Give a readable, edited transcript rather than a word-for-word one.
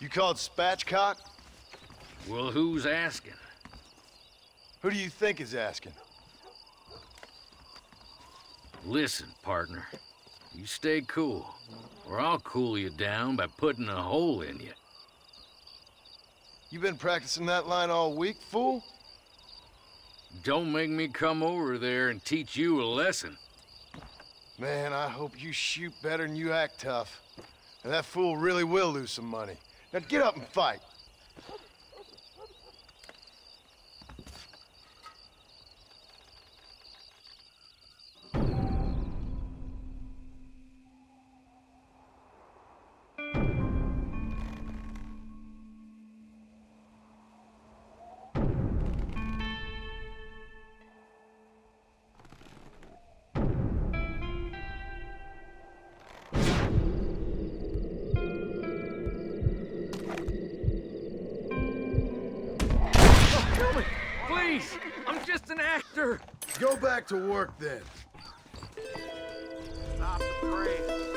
You called spatchcock? Well, who's asking? Who do you think is asking? Listen, partner. You stay cool, or I'll cool you down by putting a hole in you. You been practicing that line all week, fool? Don't make me come over there and teach you a lesson. Man, I hope you shoot better than you act tough. And that fool really will lose some money. Now get up and fight. Please! I'm just an actor! Go back to work then. Stop the parade.